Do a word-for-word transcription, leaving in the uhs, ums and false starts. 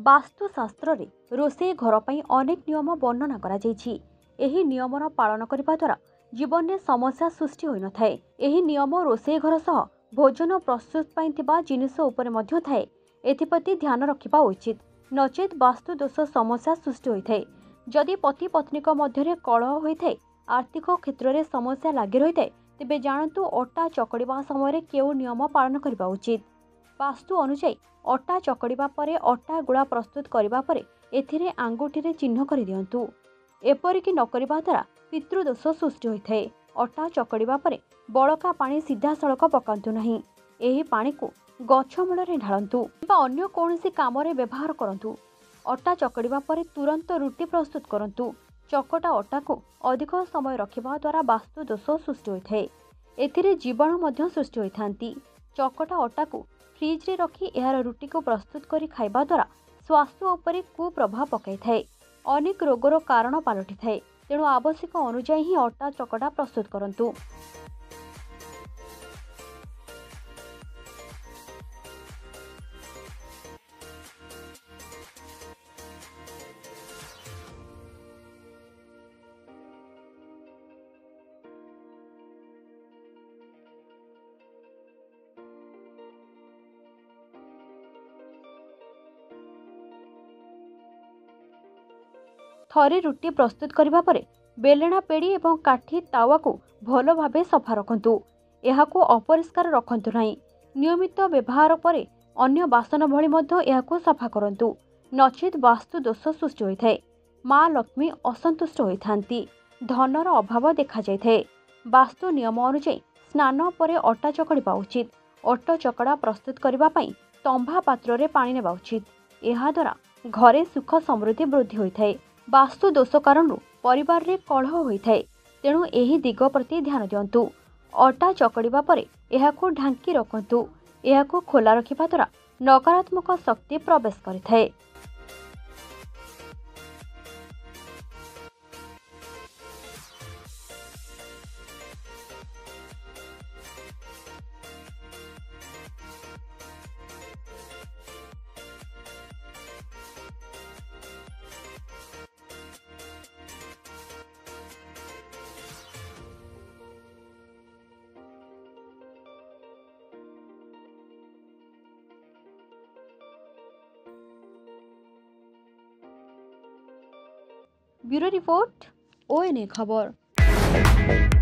वास्तुशास्त्र रे रोषेई घर पर अनेक नियम वर्णना करा जायछि। एही नियमर पालन करबा द्वारा जीवन में समस्या सृष्टि होई न थाए। एही नियम रोषेई घर सह भोजन प्रस्तुत ପାଇଁ ଥିବା जिनिष उपरे ମଧ୍ୟ थाए। एथिप्रति ध्यान रखिबा उचित, नचेत वास्तु दोष समस्या सृष्टि होई थाए। जदि पति पत्नीक मध्यरे कलह होई थाए, आर्थिक क्षेत्र में समस्या लागि रही थाए, तेबे जानतु अटा चकड़िबा समय केउ नियम पालन करबा उचित। वास्तु अनुसार अटा चकड़िबा परे अटा गुड़ा प्रस्तुत करबा परे एथिरे आंगुठी रे चिन्ह कर दियंतु। एपरिकी न करबा द्वारा पितृदोष सृष्टि होई थाए। अटा चकड़िबा परे बळका पानी सीधा सड़क पकांतु नहीं। एही पानी को गछ मूलरे ढाळंतु बा अन्य कोनोसी काम रे व्यवहार करंतु। अटा चकड़िबा परे तुरंत रुटी प्रस्तुत करंतु। चकटा अटा को अधिक समय रखिबा द्वारा वास्तु दोष सृष्टि होई थाए। एथिरे जीवाणु मध्य सृष्टि होई थांती। चकटा अटा को फ्रिज रे रखी एहार रुटी को प्रस्तुत करी खाइबा द्वारा स्वास्थ्य उपरे कुप्रभाव पकाई थाए। अनेक रोगर कारण पालटि थाए। तेणु आवश्यक अनुसार ही अटा चकटा प्रस्तुत करंतु। थरे रुटी प्रस्तुत करबा परे बेलना पेड़ी एवं काठी तावा को भल भावे सफा रखंतु। एहाको अपरिष्कार रखंतु नहीं। नियमित व्यवहार परे अन्य बासन भली मध्य एहाको सफा करंतु, नचेत वास्तु दोष सृष्टि होई थाए। माँ लक्ष्मी असंतुष्ट होई थांती। धनर अभाव देखा जाय थाए। वास्तु नियम अनुसार स्नान परे अटा चकड़िबा उचित। अटा चकड़ा प्रस्तुत करबा पई तंभा पात्र रे पानी नेबा उचित। एहा द्वारा घरे सुख समृद्धि वृद्धि होई थाए। वास्तु दोष कारण परिवार रे कलह होई थाए। तेणु एही दिग प्रति ध्यान दियंतु। अटा चकड़िबा परे एहाको ढांकी रखंतु। एहाको खोला रखिबा द्वारा नकारात्मक शक्ति प्रवेश करिथाए। Bureau report, O N A खबर।